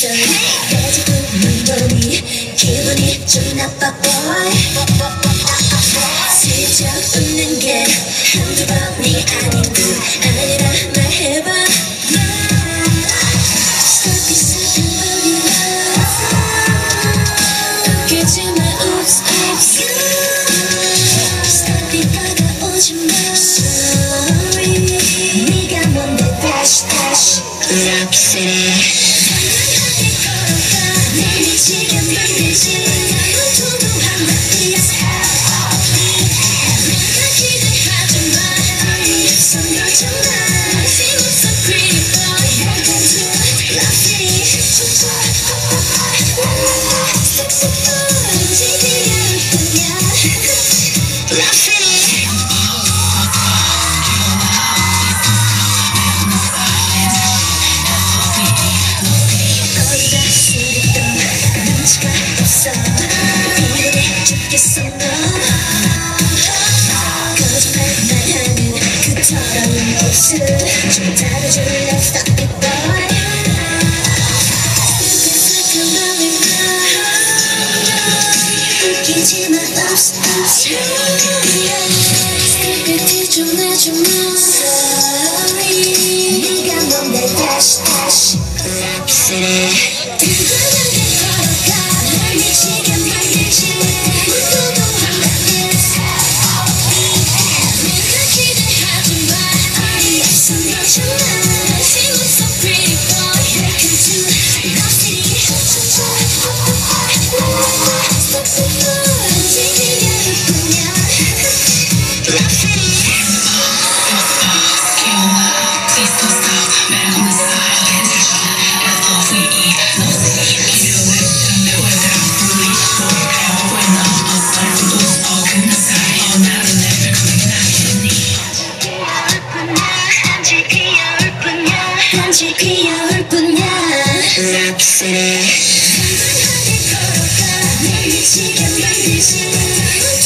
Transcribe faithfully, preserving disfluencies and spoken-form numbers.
있어. 가지고 있는 거니 기분이 좀 나빠 boy. 슬쩍 웃는 게 한두 번이 아닌 듯 아니라 말해봐. Stop it, stop it, baby. 웃기지마, oops, oops. Stop it, 다가오지마. Sorry. 네가 뭔데 dash, dash. Rock City. 죽겠어 너 거짓말만 하는 그 더러운 모습 좀 다뤄줄래. Stop it boy. 웃기지마 oops oops. 끝이 좀 내주마. Sorry. 네가 뭔데 dash dash. Rock City. 한지 귀여울 뿐이야. Rock City.